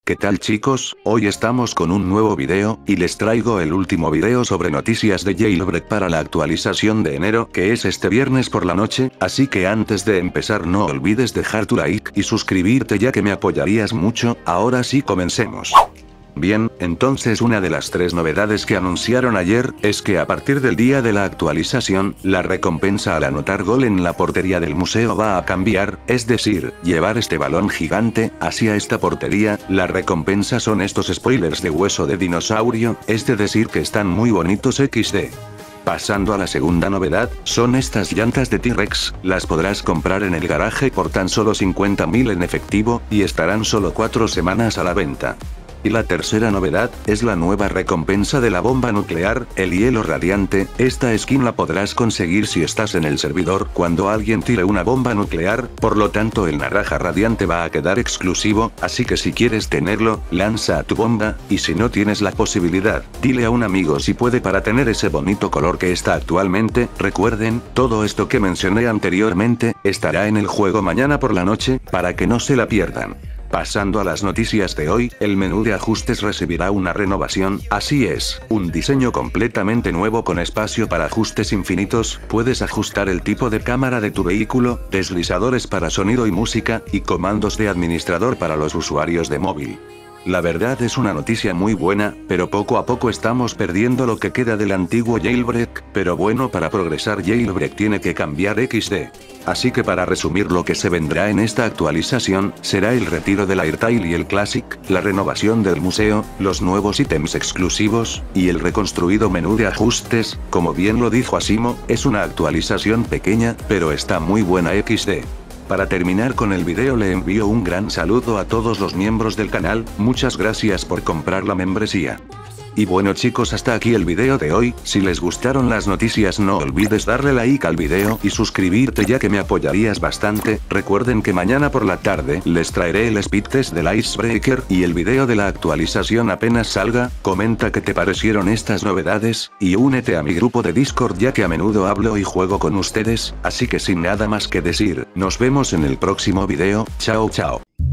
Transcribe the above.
¿Qué tal chicos? Hoy estamos con un nuevo video, y les traigo el último video sobre noticias de Jailbreak para la actualización de enero, que es este viernes por la noche, así que antes de empezar no olvides dejar tu like y suscribirte ya que me apoyarías mucho. Ahora sí comencemos. Bien, entonces una de las 3 novedades que anunciaron ayer, es que a partir del día de la actualización, la recompensa al anotar gol en la portería del museo va a cambiar, es decir, llevar este balón gigante, hacia esta portería. La recompensa son estos spoilers de hueso de dinosaurio, es decir que están muy bonitos XD. Pasando a la segunda novedad, son estas llantas de T-Rex, las podrás comprar en el garaje por tan solo 50.000 en efectivo, y estarán solo 4 semanas a la venta. Y la tercera novedad, es la nueva recompensa de la bomba nuclear, el hielo radiante. Esta skin la podrás conseguir si estás en el servidor cuando alguien tire una bomba nuclear, por lo tanto el naranja radiante va a quedar exclusivo, así que si quieres tenerlo, lanza a tu bomba, y si no tienes la posibilidad, dile a un amigo si puede para tener ese bonito color que está actualmente. Recuerden, todo esto que mencioné anteriormente, estará en el juego mañana por la noche, para que no se la pierdan. Pasando a las noticias de hoy, el menú de ajustes recibirá una renovación, así es, un diseño completamente nuevo con espacio para ajustes infinitos. Puedes ajustar el tipo de cámara de tu vehículo, deslizadores para sonido y música, y comandos de administrador para los usuarios de móvil. La verdad es una noticia muy buena, pero poco a poco estamos perdiendo lo que queda del antiguo Jailbreak, pero bueno, para progresar Jailbreak tiene que cambiar XD. Así que para resumir lo que se vendrá en esta actualización, será el retiro del Airtail y el Classic, la renovación del museo, los nuevos ítems exclusivos, y el reconstruido menú de ajustes. Como bien lo dijo Asimo, es una actualización pequeña, pero está muy buena XD. Para terminar con el video le envío un gran saludo a todos los miembros del canal, muchas gracias por comprar la membresía. Y bueno chicos, hasta aquí el video de hoy. Si les gustaron las noticias no olvides darle like al video y suscribirte ya que me apoyarías bastante. Recuerden que mañana por la tarde les traeré el speed test del Icebreaker y el video de la actualización apenas salga. Comenta qué te parecieron estas novedades, y únete a mi grupo de Discord ya que a menudo hablo y juego con ustedes. Así que sin nada más que decir, nos vemos en el próximo video. Chao chao.